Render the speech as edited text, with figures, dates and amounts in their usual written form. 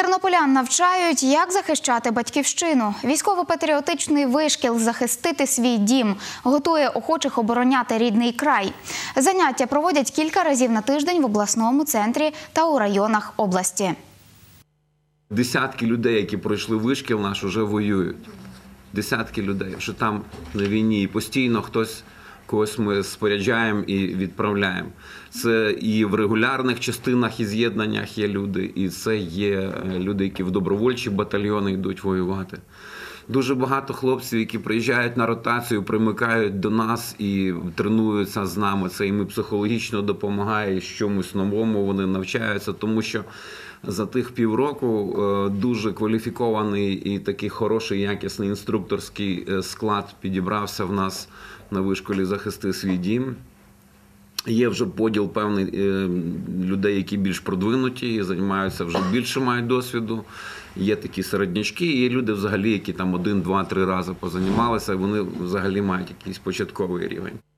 Тернополян навчають, як захищати батьківщину. Військово-патріотичний вишкіл «Захистити свій дім» готує охочих обороняти рідний край. Заняття проводять кілька разів на тиждень в обласному центрі та у районах області. Десятки людей, які пройшли вишкіл наш, вже воюють. Десятки людей, що там на війні. І постійно когось ми споряджаємо і відправляємо. Це і в регулярних частинах і з'єднаннях є люди, і це є люди, які в добровольчі батальйони йдуть воювати. Дуже багато хлопців, які приїжджають на ротацію, примикають до нас і тренуються з нами. Це їм психологічно допомагає, чомусь новому вони навчаються, тому що за тих півроку дуже кваліфікований і такий хороший, якісний інструкторський склад підібрався в нас на вишколі «Захисти свій дім». Є вже поділ певний людей, які більш продвинуті, займаються вже більше, мають досвіду. Є такі середнячки, є люди взагалі, які там 1, 2, 3 рази позанімалися, вони взагалі мають якийсь початковий рівень.